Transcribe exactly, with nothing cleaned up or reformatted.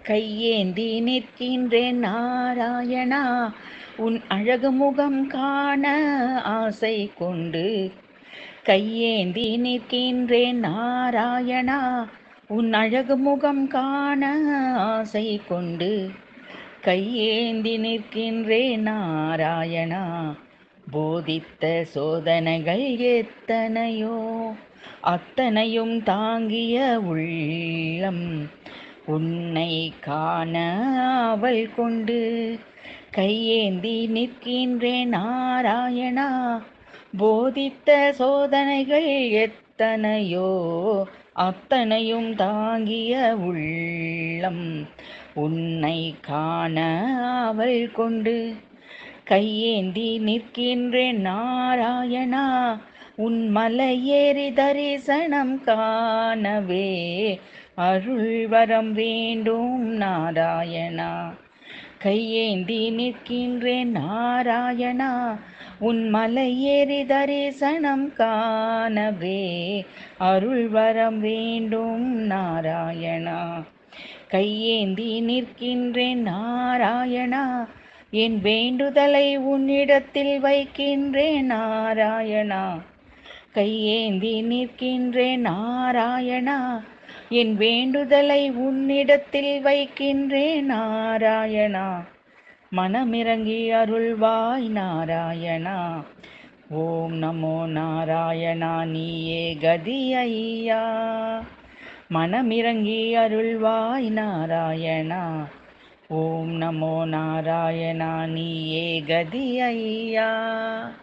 கையேந்தி நிற்கின்றேன் நாராயணா, உன் அழகு முகம் காண ஆசை கொண்டு. கையேந்தி நிற்கின்றேன் நாராயணா, உன் அழகு முகம் காண ஆசை கொண்டு. கையேந்தி நிற்கின்றேன் நாராயணா, போதித்த சோதனைகள் எத்தனையோ, அத்தனையும் தாங்கிய உள்ளம் உன்னை காண அவள் கொண்டு. கையேந்தி நிற்கின்றேன் நாராயணா, போதித்த சோதனைகள் எத்தனையோ, அத்தனையும் தாங்கிய உள்ளம் உன்னை காண அவள் கொண்டு. கையேந்தி நிற்கின்றேன் நாராயணா, உன் மலையேறி தரிசனம் காணவே அருள் வரம் வேண்டும் நாராயணா. கையேந்தி நிற்கின்றேன் நாராயணா, உன் மலையேறி தரிசனம் காணவே அருள் வரம் வேண்டும் நாராயணா. கையேந்தி நிற்கின்றேன் நாராயணா, என் வேண்டுதலை உன்னிடத்தில் வைக்கின்றேன் நாராயணா. கையேந்தி நிற்கின்றேன் நாராயணா, என் வேண்டுதலை உன்னிடத்தில் வைக்கின்றேன் நாராயணா. மனமிறங்கி அருள்வாய் நாராயணா. ஓம் நமோ நாராயணா, நீயே கதி ஐயா. மனமிறங்கி அருள்வாய் நாராயணா. ஓம் நமோ நாராயணா, நீயே கதி ஐயா.